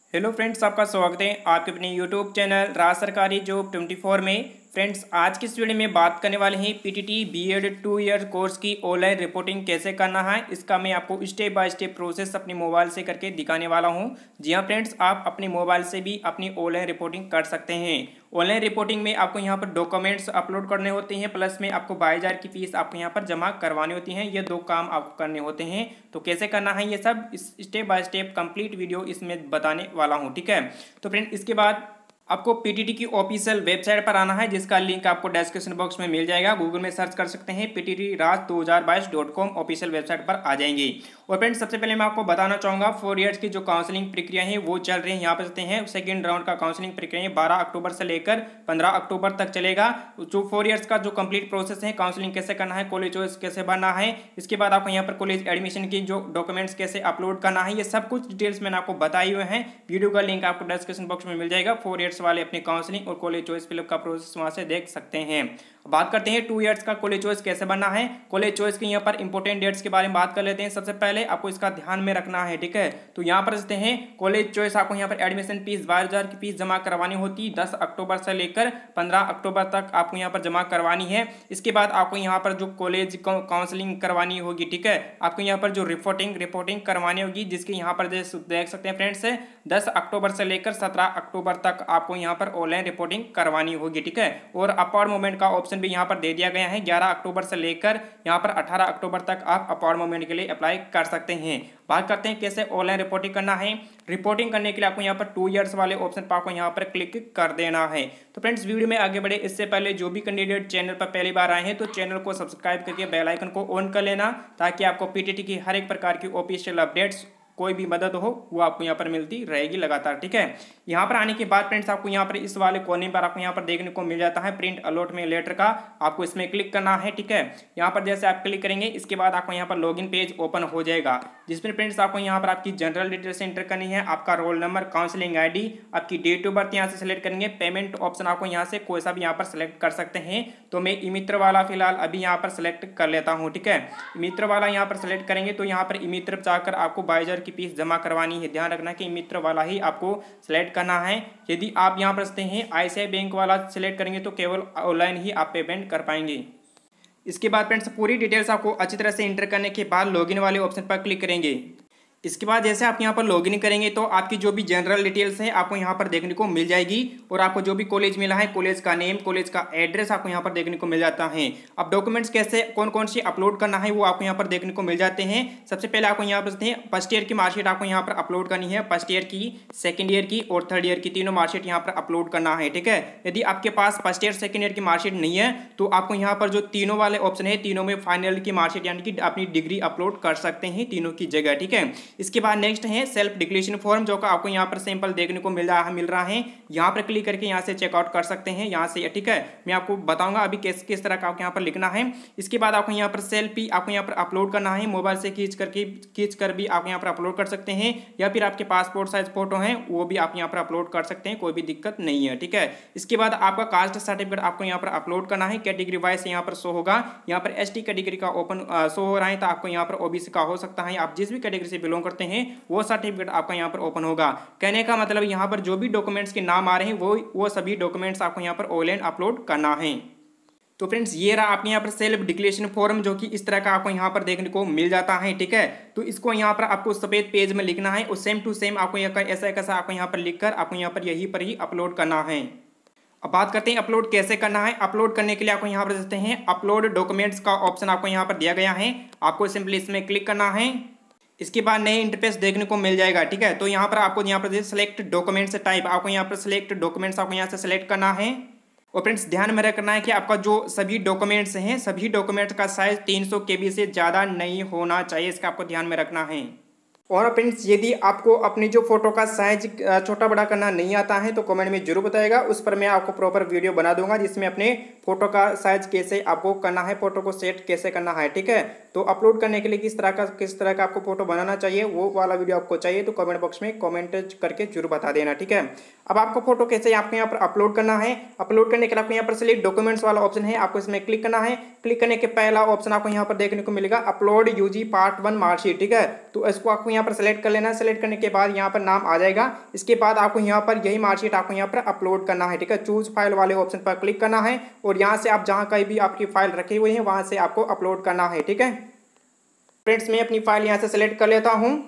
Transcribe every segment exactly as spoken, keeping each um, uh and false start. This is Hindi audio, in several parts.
हेलो फ्रेंड्स, आपका स्वागत है आपके अपने यूट्यूब चैनल राज सरकारी जॉब ट्वेंटी फोर में। फ्रेंड्स, आज की इस वीडियो में बात करने वाले हैं PTT B Ed two year course की ऑनलाइन रिपोर्टिंग कैसे करना है। इसका मैं आपको स्टेप बाय स्टेप प्रोसेस अपने मोबाइल से करके दिखाने वाला हूं। जी हाँ फ्रेंड्स, आप अपने मोबाइल से भी अपनी ऑनलाइन रिपोर्टिंग कर सकते हैं। ऑनलाइन रिपोर्टिंग में आपको यहाँ पर डॉक्यूमेंट्स अपलोड करने होते हैं, प्लस में आपको बाईस हज़ार की फीस आपको यहाँ पर जमा करवानी होती है। ये दो काम आपको करने होते हैं। तो कैसे करना है ये सब इस step by step complete video इसमें बताने वाला हूँ। ठीक है, तो फ्रेंड इसके बाद आपको पीटीटी की ऑफिशियल वेबसाइट पर आना है, जिसका लिंक आपको डिस्क्रिप्शन बॉक्स में मिल जाएगा। गूगल में सर्च कर सकते हैं पीटीटी राज दो हज़ार बाईस डॉट कॉम, ऑफिशियल वेबसाइट पर आ जाएंगे। और फ्रेंड्स, सबसे पहले मैं आपको बताना चाहूँगा फोर ईयर्स की जो काउंसलिंग प्रक्रिया है वो चल रही है। यहाँ पर सकते हैं सेकेंड राउंड का काउंसलिंग प्रक्रिया बारह अक्टूबर से लेकर पंद्रह अक्टूबर तक चलेगा। जो फोर ईयर्स का जो कंप्लीट प्रोसेस है, काउंसलिंग कैसे करना है, कॉलेज चॉइस कैसे भरना है, इसके बाद आपको यहाँ पर कॉलेज एडमिशन की जो डॉक्यूमेंट्स कैसे अपलोड करना है, ये सब कुछ डिटेल्स मैंने आपको बताई हुए हैं। वीडियो का लिंक आपको डिस्क्रिप्शन बॉक्स में मिल जाएगा। फोर ईयर्स वाले अपनी काउंसलिंग और कॉलेज चॉइस फिलअप का प्रोसेस वहां से देख सकते हैं। बात करते हैं टू इयर्स का कॉलेज चॉइस कैसे बनना है। कॉलेज चॉइस के यहाँ पर इंपॉर्टेंट डेट्स के बारे में बात कर लेते हैं। सबसे पहले आपको इसका ध्यान में रखना है। ठीक है, तो यहाँ पर देखते हैं कॉलेज चॉइस आपको यहाँ पर एडमिशन फीस बारह हजार की फीस जमा करवानी होती है। दस अक्टूबर से लेकर पंद्रह अक्टूबर तक आपको यहाँ पर जमा करवानी है। इसके बाद आपको यहाँ पर जो कॉलेज काउंसलिंग करवानी होगी, ठीक है, आपको यहाँ पर जो रिपोर्टिंग रिपोर्टिंग करवानी होगी, जिसके यहाँ पर देख सकते हैं फ्रेंड्स दस अक्टूबर से लेकर सत्रह अक्टूबर तक आपको यहाँ पर ऑनलाइन रिपोर्टिंग करवानी होगी। ठीक है, और अपॉइंट मूवमेंट का ऑप्शन भी यहाँ पर दे दिया गया है। ग्यारह अक्टूबर से लेकर यहाँ पर अठारह अक्टूबर तक आप अपॉइंट मूवमेंट के लिए अप्लाई कर सकते हैं। बात करते हैं कैसे ऑनलाइन रिपोर्टिंग करना है। रिपोर्टिंग करने के लिए आपको यहाँ पर टू इयर्स वाले ऑप्शन पर आपको यहाँ पर क्लिक कर देना है। तो फ्रेंड्स, वीडियो में आगे बढ़े इससे पहले जो भी कैंडिडेट चैनल पर पहली बार आए हैं तो चैनल को सब्सक्राइब करके बेल आइकन को ऑन कर लेना, ताकि आपको पीटीटी की हर एक प्रकार की ऑफिशियल अपडेट्स कोई भी मदद हो वो आपको यहाँ पर मिलती रहेगी लगातार। ठीक है, यहाँ पर आने के बाद फ्रेंड्स आपको यहाँ पर इस वाले कोने पर आपको यहाँ पर देखने को मिल जाता है प्रिंट अलॉटमेंट लेटर का, आपको इसमें क्लिक करना है। ठीक है, यहाँ पर जैसे आप क्लिक करेंगे इसके बाद आपको यहाँ पर लॉगिन पेज ओपन हो जाएगा, जिसमें फ्रेंड्स आपको यहाँ पर आपकी जनरल डिटेल्स एंटर करनी है, आपका roll number, counselling ID, आपकी डेट ऑफ बर्थ यहाँ से सिलेक्ट करेंगे। पेमेंट ऑप्शन आपको यहाँ से कोई सा भी यहाँ पर सिलेक्ट कर सकते हैं। तो मैं इमित्र वाला फिलहाल अभी यहाँ पर सिलेक्ट कर लेता हूँ। ठीक है, इमित्र वाला यहाँ पर सिलेक्ट करेंगे तो यहाँ पर इमित्र जाकर आपको बाईस हजार की फीस जमा करवानी है। ध्यान रखना कि मित्र वाला ही आपको सिलेक्ट करना है। यदि आप यहाँ पर सकते हैं आईसीआईसीआई बैंक वाला सिलेक्ट करेंगे तो केवल ऑनलाइन ही आप पेमेंट कर पाएंगे। इसके बाद फ्रेंड्स पूरी डिटेल्स आपको अच्छी तरह से एंटर करने के बाद लॉगिन वाले ऑप्शन पर क्लिक करेंगे। इसके बाद जैसे आप यहाँ पर लॉगिन करेंगे तो आपकी जो भी जनरल डिटेल्स है आपको यहाँ पर देखने को मिल जाएगी, और आपको जो भी कॉलेज मिला है, कॉलेज का नेम, कॉलेज का एड्रेस आपको यहाँ पर देखने को मिल जाता है। अब डॉक्यूमेंट्स कैसे कौन कौन सी अपलोड करना है वो आपको यहाँ पर देखने को मिल जाते हैं। सबसे पहले आपको यहाँ पर फर्स्ट ईयर की मार्कशीट आपको यहाँ पर अपलोड करनी है। फर्स्ट ईयर की, सेकेंड ईयर की और थर्ड ईयर की तीनों मार्कशीट यहाँ पर अपलोड करना है। ठीक है, यदि आपके पास फर्स्ट ईयर सेकेंड ईयर की मार्कशीट नहीं है तो आपको यहाँ पर जो तीनों वाले ऑप्शन है, तीनों में फाइनल की मार्कशीट यानी कि अपनी डिग्री अपलोड कर सकते हैं तीनों की जगह। ठीक है, इसके बाद नेक्स्ट है सेल्फ डिक्लेरेशन फॉर्म, जो का आपको यहाँ पर सैंपल देखने को मिल रहा है मिल रहा है यहाँ पर क्लिक करके यहाँ से चेकआउट कर सकते हैं यहाँ से। ठीक है, मैं आपको बताऊंगा अभी किस किस तरह का आपको यहाँ पर लिखना है। इसके बाद आपको यहाँ पर सेल्फी आपको यहाँ पर अपलोड करना है, मोबाइल से खींच करके खींच कर भी आप यहाँ पर अपलोड कर सकते हैं, या फिर आपके पासपोर्ट साइज फोटो है वो भी आप यहाँ पर अपलोड कर सकते हैं, कोई भी दिक्कत नहीं है। ठीक है, इसके बाद आपका कास्ट सर्टिफिकेट आपको यहाँ पर अपलोड करना है। कैटेगरी वाइज यहाँ पर शो होगा, यहाँ पर एस टी कैटेगरी का ओपन शो हो रहा है, तो आपको यहाँ पर ओबीसी का हो सकता है। आप जिस भी कैटेगरी से बिलोंग करते हैं वो सर्टिफिकेट आपका यहाँ पर ओपन होगा। कहने का मतलब यहाँ पर जो भी डॉक्यूमेंट्स के नाम आ रहे हैं वो वो सभी डॉक्यूमेंट्स आपको यहाँ पर ऑनलाइन अपलोड करना है। तो फ्रेंड्स, ये रहा आपके यहाँ पर सेल्फ डिक्लेरेशन फॉर्म, जो कि इस तरह का आपको यहाँ पर देखने को मिल जाता है। ठीक है, तो इसको यहाँ पर आपको सफेद पेज में लिखना है और सेम टू सेम आपको यहाँ ऐसा कैसा आपको यहाँ पर लिखकर आपको यहाँ पर यहीं पर ही अपलोड करना है। अब बात करते हैं अपलोड कैसे करना है। अपलोड करने के लिए आपको यहाँ पर देखते हैं अपलोड डॉक्यूमेंट्स का ऑप्शन आपको यहाँ पर दिया गया है, आपको सिंपली इसमें क्लिक करना है। इसके बाद नए इंटरफेस देखने को मिल जाएगा। ठीक है, तो यहाँ पर आपको यहाँ पर सेलेक्ट डॉक्यूमेंट्स टाइप आपको यहाँ पर सेलेक्ट डॉक्यूमेंट्स आपको यहाँ से सेलेक्ट करना है। और फ्रेंड्स, ध्यान में रखना है कि आपका जो सभी डॉक्यूमेंट्स हैं सभी डॉक्यूमेंट्स का साइज तीन सौ के बी से ज़्यादा नहीं होना चाहिए, इसका आपको ध्यान में रखना है। और फ्रेंड्स, यदि आपको अपनी जो फोटो का साइज छोटा बड़ा करना नहीं आता है तो कमेंट में जरूर बताएगा, उस पर मैं आपको प्रॉपर वीडियो बना दूंगा जिसमें अपने फोटो का साइज कैसे आपको करना है, फोटो को सेट कैसे करना है, ठीक है। तो अपलोड करने के लिए किस तरह का किस तरह का आपको फोटो बनाना चाहिए वो वाला वीडियो आपको चाहिए तो कमेंट बॉक्स में कमेंट करके जरूर बता देना, ठीक है। अब आपको फोटो कैसे आपको यहाँ पर अपलोड करना है, अपलोड करने के लिए आपको यहाँ पर सिलेक्ट डॉक्यूमेंट्स वाला ऑप्शन है, आपको इसमें क्लिक करना है। क्लिक करने के पहला ऑप्शन आपको यहाँ पर देखने को मिलेगा upload UG part one marksheet, ठीक है। तो इसको आपको यहाँ पर सेलेक्ट कर लेना है। सेलेक्ट करने के बाद यहाँ पर नाम आ जाएगा। इसके बाद आपको यहाँ पर यही मार्कशीट आपको यहाँ पर अपलोड करना है, ठीक है। चूज फाइल वाले ऑप्शन पर क्लिक करना है और यहाँ से आप जहाँ कहीं भी आपकी फाइल रखी हुई है वहाँ से आपको अपलोड करना है, ठीक है। फ्रेंड्स मैं अपनी फाइल यहाँ से सेलेक्ट कर लेता हूँ।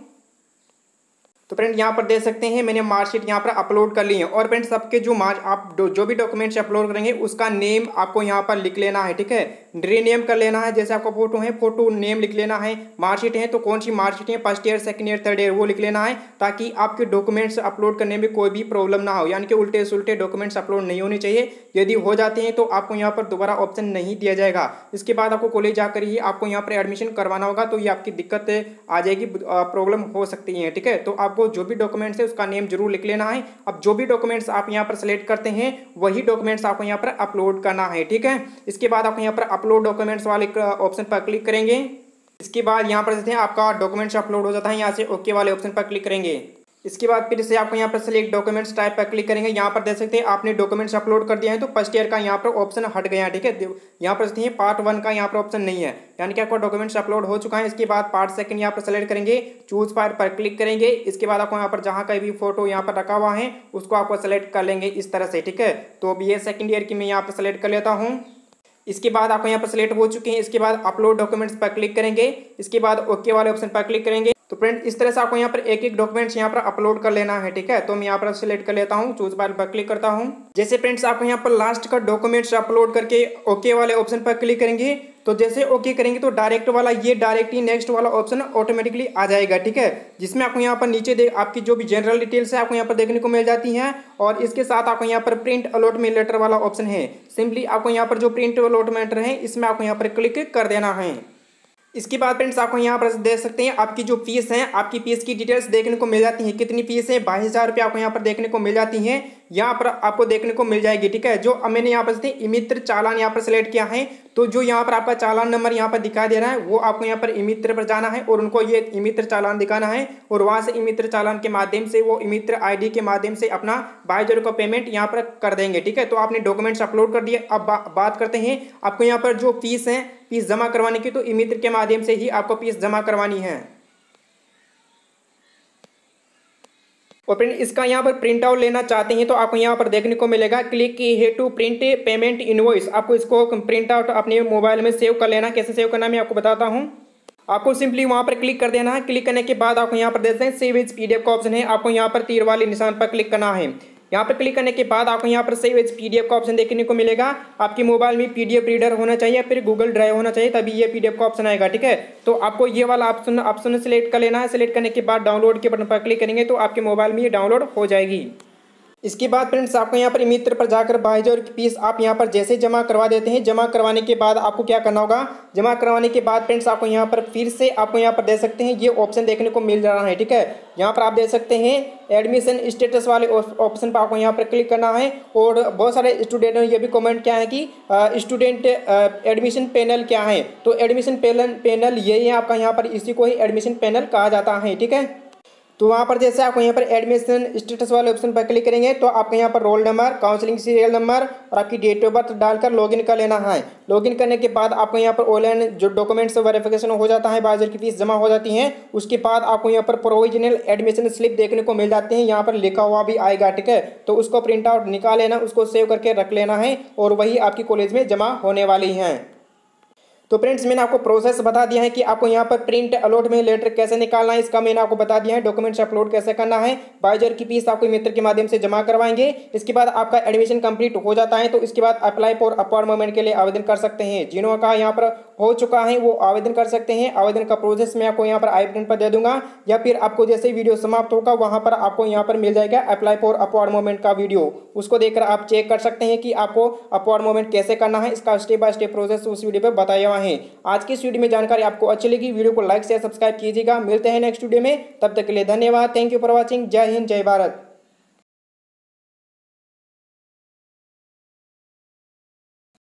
तो फ्रेंड यहाँ पर देख सकते हैं मैंने मार्कशीट यहाँ पर अपलोड कर ली है। और फ्रेंड्स सबके जो मार्क आप जो भी डॉक्यूमेंट्स अपलोड करेंगे उसका नेम आपको यहाँ पर लिख लेना है, ठीक है। रीनेम कर लेना है। जैसे आपका फोटो है, फोटो नेम लिख लेना है। मार्कशीट है तो कौन सी मार्कशीट है, first year, second year, third year, वो लिख लेना है ताकि आपके डॉक्यूमेंट्स अपलोड करने में कोई भी प्रॉब्लम ना हो, यानी कि उल्टे सुलटे डॉक्यूमेंट्स अपलोड नहीं होने चाहिए। यदि हो जाते हैं तो आपको यहाँ पर दोबारा ऑप्शन नहीं दिया जाएगा। इसके बाद आपको कॉलेज जाकर ही आपको यहाँ पर एडमिशन करवाना होगा, तो ये आपकी दिक्कत आ जाएगी, प्रॉब्लम हो सकती है, ठीक है। तो आपको जो भी डॉक्यूमेंट्स है उसका नेम जरूर लिख लेना है। अब जो भी डॉक्यूमेंट्स आप यहाँ पर सिलेक्ट करते हैं वही डॉक्यूमेंट्स आपको यहाँ पर अपलोड करना है, ठीक है। इसके बाद आपको यहाँ पर अपलोड डॉक्यूमेंट्स वाले ऑप्शन पर क्लिक करेंगे। इसके बाद यहाँ पर देखते हैं आपका डॉक्यूमेंट्स अपलोड हो जाता है, यहाँ से ओके वाले ऑप्शन पर क्लिक करेंगे। इसके बाद फिर से आपको यहाँ पर सिलेक्ट डॉक्यूमेंट्स टाइप पर क्लिक करेंगे। यहाँ पर देख सकते हैं आपने डॉक्यूमेंट्स अपलोड कर दिया है तो फर्स्ट ईयर का यहाँ पर ऑप्शन हट गया है, ठीक है। यहाँ पर देखते हैं पार्ट वन का यहाँ पर ऑप्शन नहीं है, यानी कि आपका डॉक्यूमेंट्स अपलोड हो चुका है। इसके बाद पार्ट सेकंड यहाँ पर सेलेक्ट करेंगे, चूज फाइल पर क्लिक करेंगे। इसके बाद आपको यहाँ पर जहाँ कहीं भी फोटो यहाँ पर रखा हुआ है उसको आपको सेलेक्ट कर लेंगे इस तरह से, ठीक है। तो अब ये सेकंड ईयर की मैं यहाँ पर सेलेक्ट कर लेता हूँ। इसके बाद आपको यहाँ पर सिलेक्ट हो चुके हैं। इसके बाद अपलोड डॉक्यूमेंट्स पर क्लिक करेंगे। इसके बाद ओके वाले ऑप्शन पर क्लिक करेंगे। तो फ्रेंड इस तरह से आपको यहाँ पर एक एक डॉक्यूमेंट्स यहाँ पर अपलोड कर लेना है, ठीक है। तो मैं यहाँ पर सिलेक्ट कर लेता हूँ, चूज फाइल पर क्लिक करता हूँ। जैसे फ्रेंड्स आपको यहाँ पर लास्ट का डॉक्यूमेंट्स अपलोड करके ओके वाले ऑप्शन पर क्लिक करेंगे तो जैसे ओके करेंगे तो डायरेक्ट वाला ये डायरेक्ट ही नेक्स्ट वाला ऑप्शन ऑटोमेटिकली आ जाएगा, ठीक है। जिसमें आपको यहाँ पर नीचे दे आपकी जो भी जनरल डिटेल्स है आपको यहाँ पर देखने को मिल जाती हैं। और इसके साथ आपको यहाँ पर प्रिंट अलॉटमेंट लेटर वाला ऑप्शन है। सिंपली आपको यहाँ पर जो प्रिंट अलॉटमेंट है इसमें आपको यहाँ पर क्लिक कर देना है। इसके बाद फ्रेंड्स आपको यहाँ पर देख सकते हैं आपकी जो फीस है, आपकी फीस की डिटेल्स देखने को मिल जाती है। कितनी फीस है, बाईस हज़ार रुपये आपको यहाँ पर देखने को मिल जाती है, यहाँ पर आपको देखने को मिल जाएगी, ठीक है। जो मैंने यहाँ पर ई मित्र चालान यहाँ पर सिलेक्ट किया है तो जो यहाँ पर आपका चालान नंबर यहाँ पर दिखाई दे रहा है वो आपको यहाँ पर ई मित्र पर जाना है और उनको ये ई मित्र चालान दिखाना है और वहाँ से ई मित्र चालान के माध्यम से वो ई मित्र आई डी के माध्यम से अपना बाईस हज़ार का पेमेंट यहाँ पर कर देंगे, ठीक है। तो आपने डॉक्यूमेंट्स अपलोड कर दिए। अब बा, बात करते हैं आपको यहाँ पर जो फीस है फीस जमा करवाने की, तो ई मित्र के माध्यम से ही आपको फीस जमा करवानी है। और फ्रेंड इसका यहाँ पर प्रिंट आउट लेना चाहते हैं तो आपको यहाँ पर देखने को मिलेगा क्लिक है टू प्रिंट पेमेंट इनवॉइस। आपको इसको प्रिंट आउट अपने मोबाइल में सेव कर लेना। कैसे सेव करना मैं आपको बताता हूँ। आपको सिंपली वहाँ पर क्लिक कर देना है। क्लिक करने के बाद आपको यहाँ पर देखते हैं सेव एज पीडीएफ का ऑप्शन है। आपको यहाँ पर तीर वाले निशान पर क्लिक करना है। यहाँ पर क्लिक करने के बाद आपको यहाँ पर सेव एज पीडीएफ का ऑप्शन देखने को मिलेगा। आपके मोबाइल में पीडीएफ रीडर होना चाहिए, फिर गूगल ड्राइव होना चाहिए, तभी ये पीडीएफ का ऑप्शन आएगा, ठीक है। तो आपको ये वाला ऑप्शन ऑप्शन सेलेक्ट कर लेना है। सेलेक्ट करने के बाद डाउनलोड के बटन पर क्लिक करेंगे तो आपके मोबाइल में ये डाउनलोड हो जाएगी। इसके बाद फ्रेंड्स आपको यहाँ पर ई मित्र पर जाकर बाईस हज़ार की फीस आप यहाँ पर जैसे जमा करवा देते हैं। जमा करवाने के बाद आपको क्या करना होगा, जमा करवाने के बाद फ्रेंड्स आपको यहाँ पर फिर से आपको यहाँ पर देख सकते हैं ये ऑप्शन देखने को मिल रहा है, ठीक है। यहाँ पर आप देख सकते हैं एडमिशन स्टेटस वाले ऑप्शन पर आपको यहाँ पर क्लिक करना है। और बहुत सारे स्टूडेंट ने ये भी कमेंट किया है कि स्टूडेंट एडमिशन पैनल क्या है, तो एडमिशन पैनल पैनल ये है आपका, यहाँ पर इसी को ही एडमिशन पैनल कहा जाता है, ठीक है। तो वहाँ पर जैसे आपको यहाँ पर एडमिशन स्टेटस वाले ऑप्शन पर क्लिक करेंगे तो आपको यहाँ पर roll number, counselling serial number और आपकी डेट ऑफ बर्थ डालकर लॉगिन कर लेना है। लॉगिन करने के बाद आपको यहाँ पर ऑनलाइन जो डॉक्यूमेंट्स वेरिफिकेशन हो जाता है, बाईस हज़ार की फीस जमा हो जाती है। उसके बाद आपको यहाँ पर प्रोविजनल एडमिशन स्लिप देखने को मिल जाते हैं, यहाँ पर लिखा हुआ भी आएगा, ठीक है। तो उसको प्रिंट आउट निकाल लेना, उसको सेव करके रख लेना है और वही आपकी कॉलेज में जमा होने वाली हैं। तो फ्रेंड्स मैंने आपको प्रोसेस बता दिया है कि आपको यहाँ पर प्रिंट अलॉटमेंट लेटर कैसे निकालना है, इसका मैंने आपको बता दिया है। डॉक्यूमेंट्स अपलोड कैसे करना है, बाईस हज़ार की फीस आपको मित्र के माध्यम से जमा करवाएंगे। इसके बाद आपका एडमिशन कंप्लीट हो जाता है तो इसके बाद अप्लाई फॉर अपवर्ड मूवमेंट के लिए आवेदन कर सकते हैं। जिन्हों का यहाँ पर हो चुका है वो आवेदन कर सकते हैं। आवेदन का प्रोसेस मैं आपको यहाँ पर आई बटन पर दे दूंगा या फिर आपको जैसे वीडियो समाप्त होगा वहाँ पर आपको यहाँ पर मिल जाएगा अप्लाई फॉर अपवर्ड मूवमेंट का वीडियो। उसको देखकर आप चेक कर सकते हैं कि आपको अपवर्ड मूवमेंट कैसे करना है। इसका स्टेप बाय स्टेप प्रोसेस उस वीडियो पर बताया हुआ है। आज की इस वीडियो में जानकारी आपको अच्छी लगी, वीडियो को लाइक शेयर सब्सक्राइब कीजिएगा। मिलते हैं नेक्स्ट वीडियो में, तब तक के लिए धन्यवाद। Thank you for watching. जय हिंद, जय भारत।